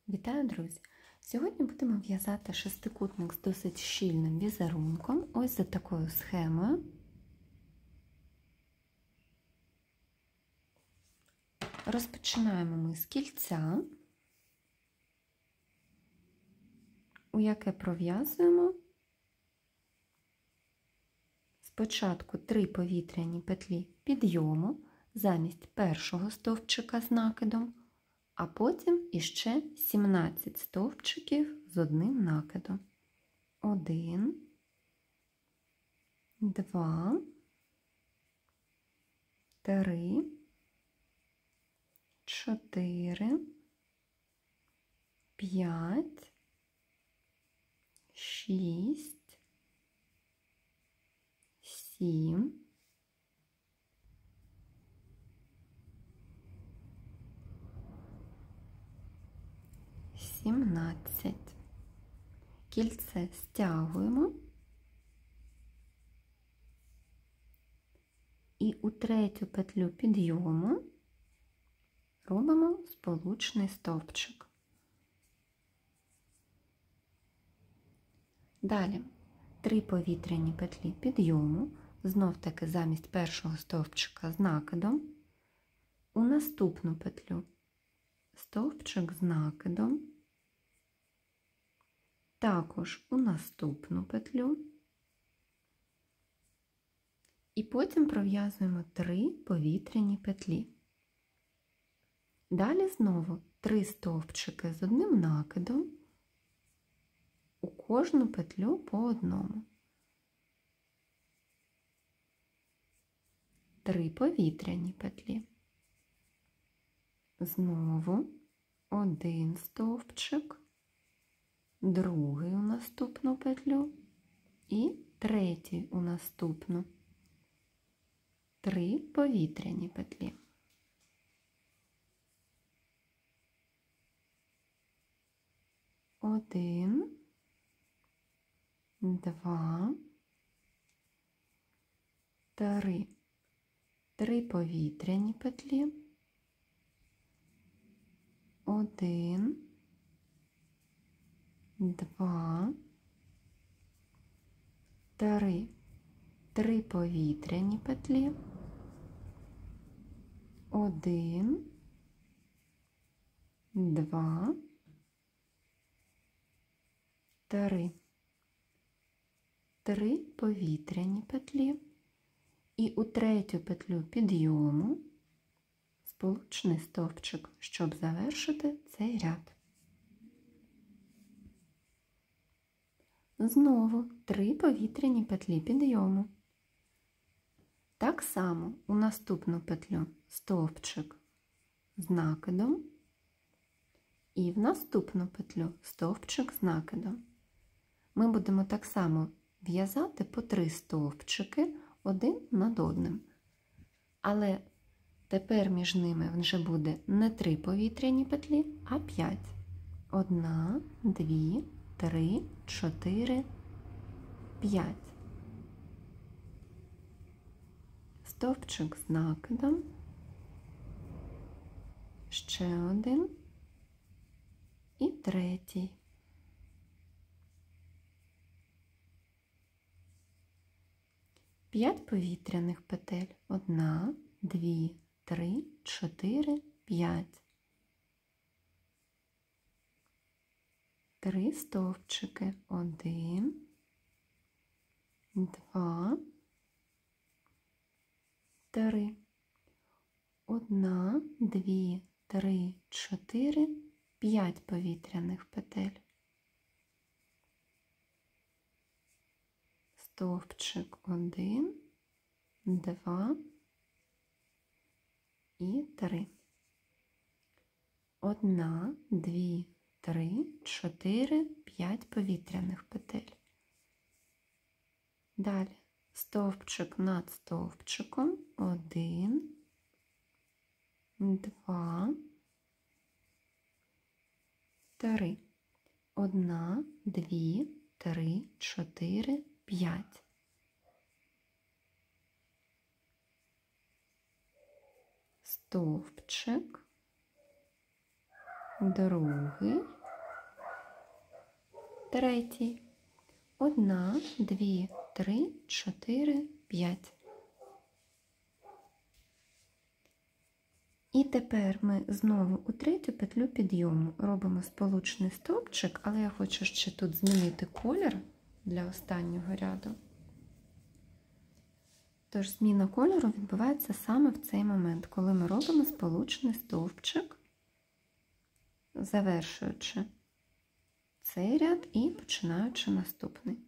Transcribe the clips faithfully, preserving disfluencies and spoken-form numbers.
Вітаю, друзі! Сьогодні будемо в'язати шестикутник з досить щільним візерунком, ось за такою схемою. Розпочинаємо ми з кільця, у яке пров'язуємо спочатку три повітряні петлі підйому замість першого стовпчика з накидом, а потім іще сімнадцять стовпчиків з одним накидом. Один, два, три, чотири, п'ять, шість, сім, сімнадцять. Кільце стягуємо і у третю петлю підйому робимо сполучний стовпчик. Далі три повітряні петлі підйому, знов-таки замість першого стовпчика з накидом, у наступну петлю стовпчик з накидом, також у наступну петлю, і потім пров'язуємо три повітряні петлі. Далі знову три стовпчики з одним накидом, у кожну петлю по одному. Три повітряні петлі. Знову один стовпчик, другий у наступну петлю і третій у наступну. Три повітряні петлі. Один, два, три. Три повітряні петлі. Один, два, три. Три повітряні петлі. Один, два, три. Три повітряні петлі. І у третю петлю підйому сполучний стовпчик, щоб завершити цей ряд. Знову три повітряні петлі підйому. Так само у наступну петлю стовпчик з накидом і в наступну петлю стовпчик з накидом. Ми будемо так само в'язати по три стовпчики один над одним. Але тепер між ними вже буде не три повітряні петлі, а п'ять. Одна, дві, три, чотири, п'ять. Стовпчик з накидом, ще один і третій. П'ять повітряних петель. Одна, дві, три, чотири, п'ять. Три стовпчики. Один, два, три. Одна, дві, три, чотири, п'ять повітряних петель. Стовпчик один, два і три. Одна, дві, три, чотири, п'ять повітряних петель. Далі стовпчик над стовпчиком. Один, два, три. Одна, дві, три, чотири, п'ять. Стовпчик, другий, третій. Одна, дві, три, чотири, п'ять. І тепер ми знову у третю петлю підйому робимо сполучний стовпчик, але я хочу ще тут змінити колір для останнього ряду. Тож зміна кольору відбувається саме в цей момент, коли ми робимо сполучний стовпчик, завершуючи цей ряд і починаючи наступний.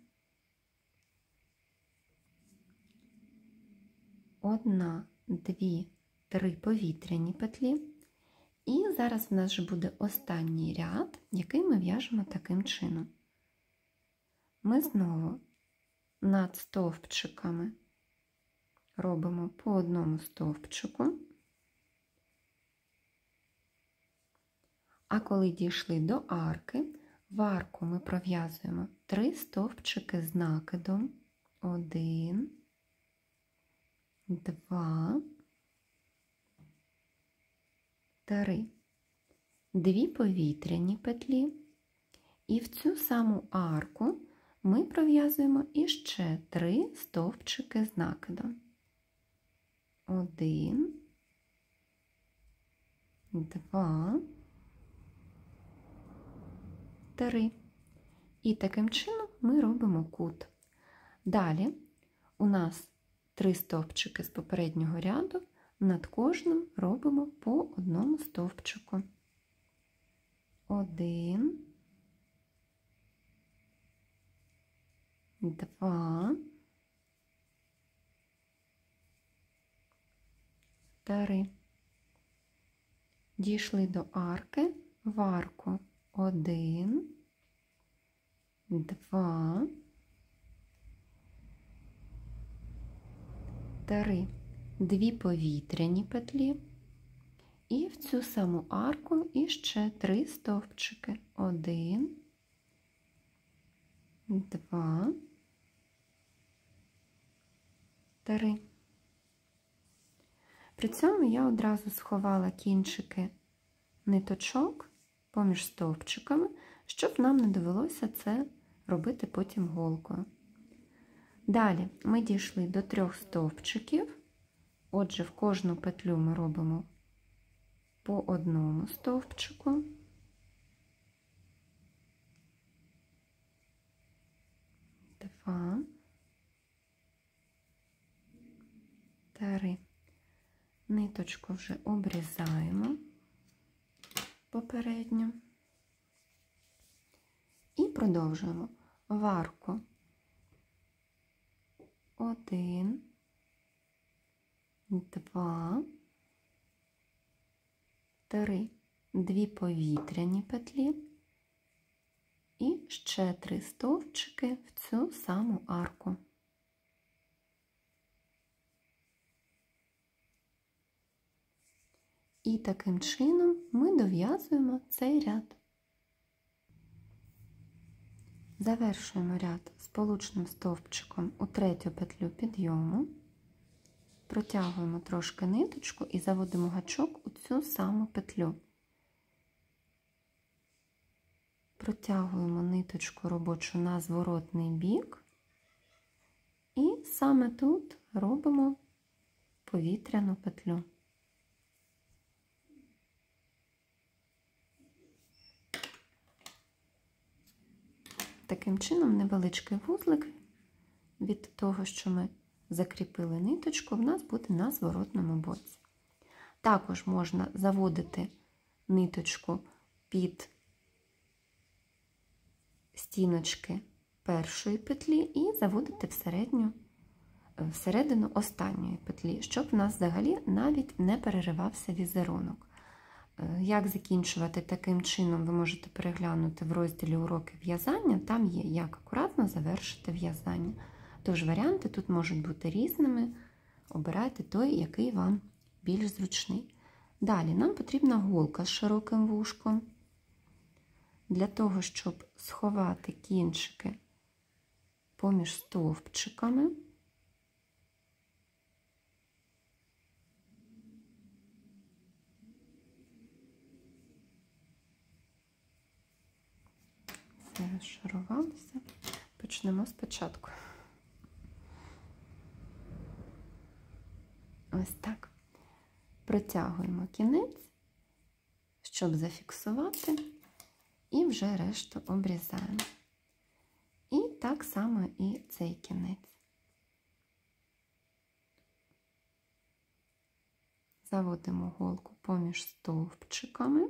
Одна, дві, три повітряні петлі. І зараз в нас вже буде останній ряд, який ми в'яжемо таким чином. Ми знову над стовпчиками робимо по одному стовпчику. А коли дійшли до арки, в арку ми пров'язуємо три стовпчики з накидом. Один, два, три. Дві повітряні петлі. І в цю саму арку ми пров'язуємо іще три стовпчики з накидом. Один, два, три. І таким чином ми робимо кут. Далі у нас три стовпчики з попереднього ряду, над кожним робимо по одному стовпчику. Один, два, три. Дійшли до арки, в арку один, два, три. Дві повітряні петлі. І в цю саму арку іще три стовпчики. Один, два, три. При цьому я одразу сховала кінчики ниточок поміж стовпчиками, щоб нам не довелося це робити потім голкою. Далі ми дійшли до трьох стовпчиків. Отже, в кожну петлю ми робимо по одному стовпчику. Два, три. Ниточку вже обрізаємо попередньо. І продовжуємо. В арку один, два, три. Дві повітряні петлі. І ще три стовпчики в цю саму арку. І таким чином ми дов'язуємо цей ряд. Завершуємо ряд сполучним стовпчиком у третю петлю підйому. Протягуємо трошки ниточку і заводимо гачок у цю саму петлю. Протягуємо ниточку робочу на зворотний бік. І саме тут робимо повітряну петлю. Таким чином невеличкий вузлик від того, що ми закріпили ниточку, в нас буде на зворотному боці. Також можна заводити ниточку під стіночки першої петлі і заводити всередню, всередину останньої петлі, щоб в нас взагалі навіть не переривався візерунок. Як закінчувати таким чином, ви можете переглянути в розділі уроки в'язання, там є, як акуратно завершити в'язання. Тож варіанти тут можуть бути різними, обирайте той, який вам більш зручний. Далі нам потрібна голка з широким вушком. Для того, щоб сховати кінчики поміж стовпчиками, Це розшарувалося. Почнемо спочатку. Ось так. Протягуємо кінець, щоб зафіксувати, і вже решту обрізаємо. І так само і цей кінець. Заводимо голку поміж стовпчиками.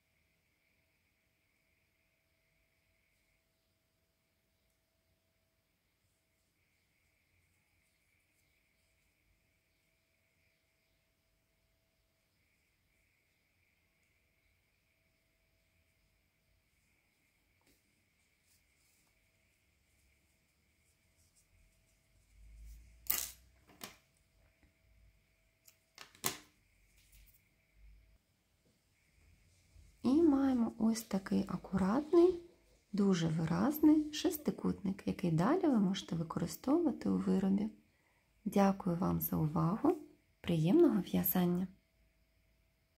І маємо ось такий акуратний, дуже виразний шестикутник, який далі ви можете використовувати у виробі. Дякую вам за увагу! Приємного в'язання!